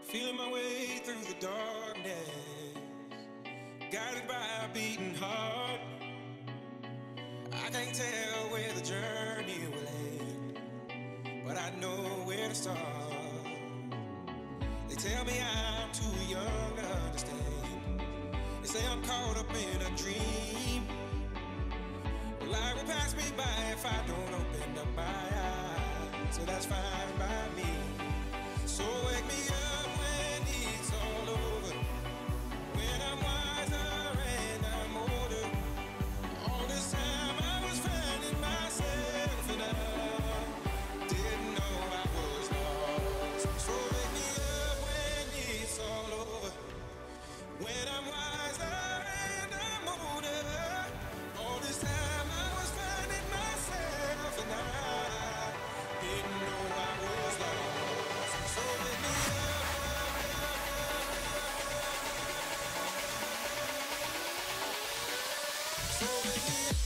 Feeling my way through the darkness, guided by a beating heart. I can't tell where the journey will end, but I know where to start. They tell me I'm too young to understand. They say I'm caught up in a dream. Well, life will pass me by if I don't open up my eyes, so that's fine by me. So wake me up when it's all over, when I'm wiser and I'm older. All this time I was finding myself and I didn't know I was lost. So wake me up when it's all over, when I'm wiser and I'm older. All this time I was finding myself and I didn't know I was lost. So wake me up. So wake me up.